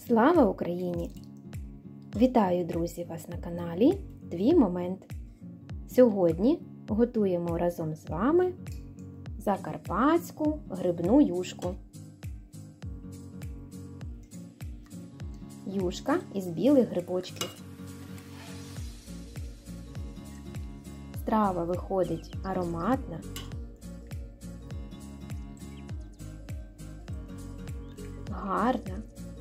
Слава Україні! Вітаю, друзі, вас на каналі Твій Момент. Сьогодні готуємо разом з вами закарпатську грибну юшку. Юшка із білих грибочків. Страва виходить ароматна, гарна,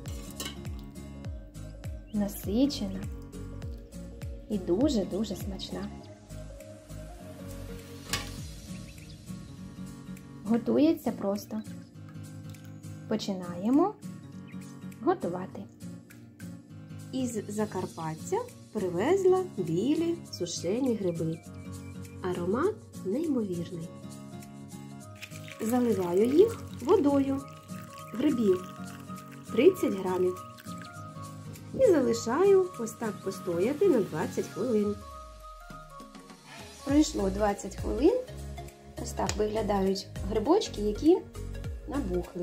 насичена і дуже-дуже смачна. Готується просто. Починаємо готувати. Із Закарпаття привезла білі сушені гриби. Аромат неймовірний. Заливаю їх водою. Грибів 30 грамів. І залишаю ось так постояти на 20 хвилин. Пройшло 20 хвилин. Ось так виглядають грибочки, які набухли.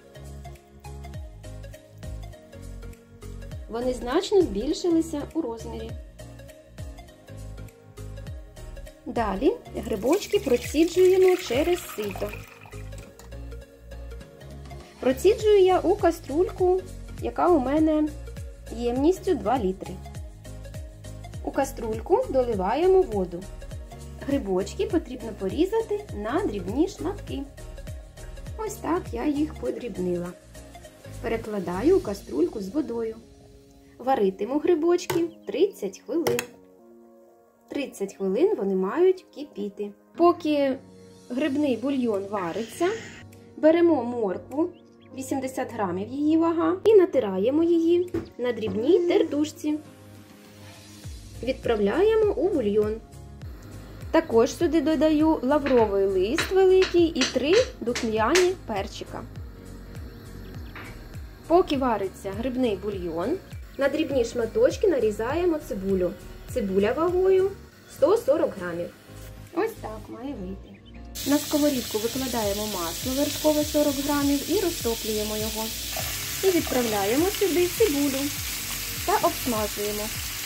Вони значно збільшилися у розмірі. Далі грибочки проціджуємо через сито. Проціджую я у каструльку, яка у мене ємністю 2 літри. У каструльку доливаємо воду. Грибочки потрібно порізати на дрібні шматки. Ось так я їх подрібнила. Перекладаю у каструльку з водою. Варитиму грибочки 30 хвилин. 30 хвилин вони мають кипіти. Поки грибний бульйон вариться, беремо моркву, 80 грамів її вага, і натираємо її на дрібній тертушці. Відправляємо у бульйон. Також сюди додаю лавровий лист великий і 3 духмяні перчика. Поки вариться грибний бульйон, на дрібні шматочки нарізаємо цибулю. Цибуля вагою 140 грамів. Ось так має вийти. На сковорідку викладаємо масло вершкове 40 грамів і розтоплюємо його. І відправляємо сюди цибулю та обсмажуємо.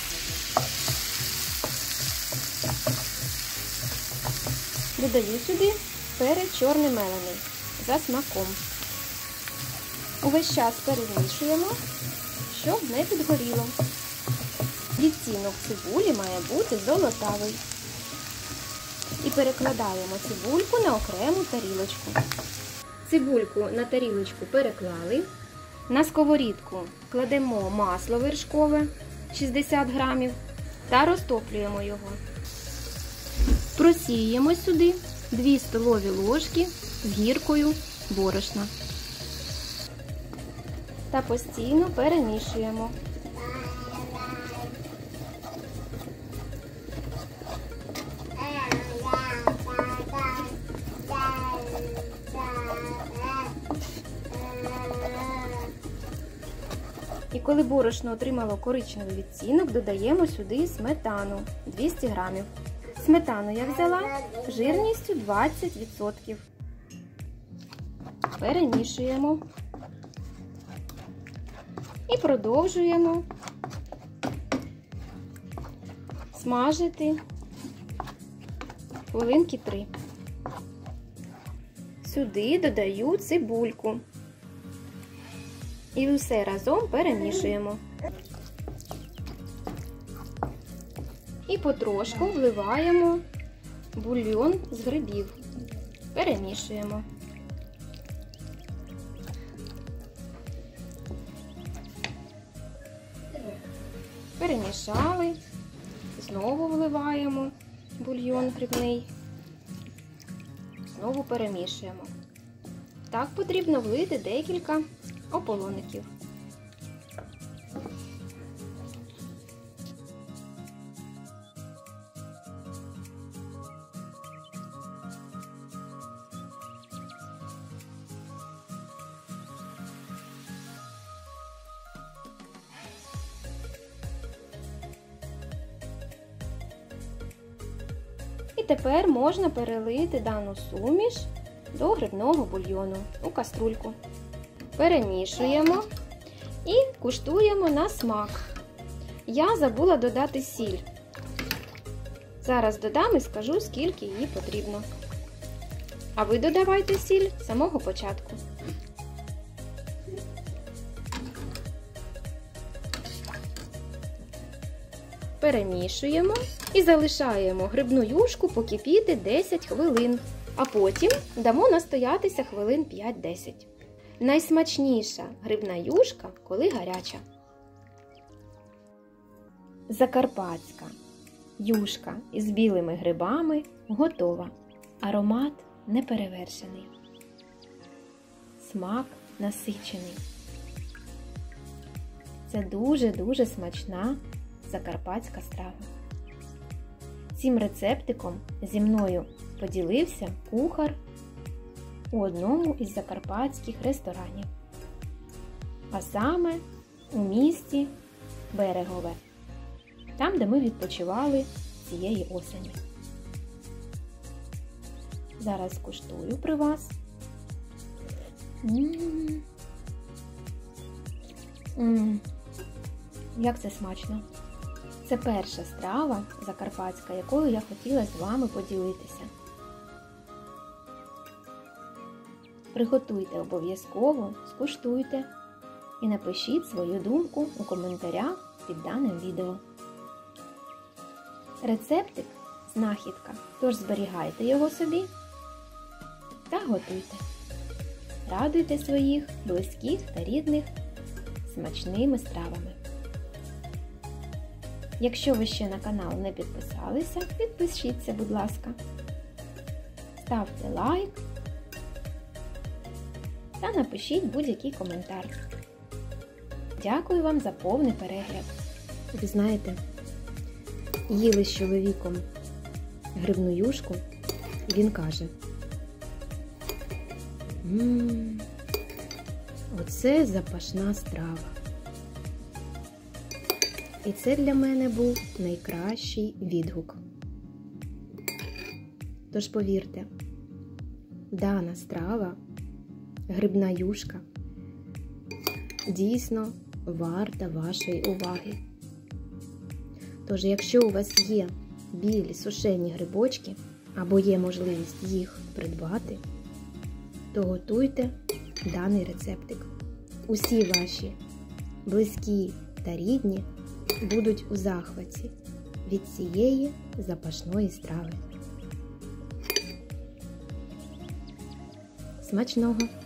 Додаю сюди перець чорний мелений за смаком. Увесь час перемішуємо, щоб не підгоріло. Відтінок цибулі має бути золотавий. І перекладаємо цибульку на окрему тарілочку. Цибульку на тарілочку переклали. На сковорідку кладемо масло вершкове 60 грамів та розтоплюємо його. Просіємо сюди 2 столові ложки з гіркою борошна. Та постійно перемішуємо. І коли борошно отримало коричневий відтінок, додаємо сюди сметану 200 грамів. Сметану я взяла жирністю 20%. Перемішуємо. І продовжуємо смажити хвилинки 3. Сюди додаю цибульку. І все разом перемішуємо. І потрошку вливаємо бульйон з грибів. Перемішуємо. Перемішали. Знову вливаємо бульйон грибний. Знову перемішуємо. Так потрібно влити декілька ополоників. І тепер можна перелити дану суміш до грибного бульйону у каструльку. Перемішуємо І куштуємо на смак. Я забула додати сіль. Зараз додам і скажу, скільки її потрібно. А ви додавайте сіль з самого початку. Перемішуємо і залишаємо грибну юшку покипіти 10 хвилин, а потім дамо настоятися хвилин 5-10. Найсмачніша грибна юшка, коли гаряча. Закарпатська юшка із білими грибами готова. Аромат неперевершений. Смак насичений. Це дуже-дуже смачна закарпатська страва. Цим рецептиком зі мною поділився кухар у одному із закарпатських ресторанів. А саме у місті Берегове. Там, де ми відпочивали цієї осені. Зараз куштую при вас. Як це смачно! Це перша страва закарпатська, якою я хотіла з вами поділитися. Приготуйте обов'язково, скуштуйте і напишіть свою думку у коментарях під даним відео. Рецептик – знахідка, тож зберігайте його собі та готуйте. Радуйте своїх близьких та рідних смачними стравами. Якщо ви ще на канал не підписалися, підпишіться, будь ласка. Ставте лайк та напишіть будь-який коментар. Дякую вам за повний перегляд. Ви знаєте, їли з чоловіком грибну юшку, він каже: оце запашна страва. І це для мене був найкращий відгук. Тож повірте, дана страва, грибна юшка, дійсно варта вашої уваги. Тож, якщо у вас є білі сушені грибочки, або є можливість їх придбати, то готуйте даний рецептик. Усі ваші близькі та рідні будуть у захваті від цієї запашної страви. Смачного!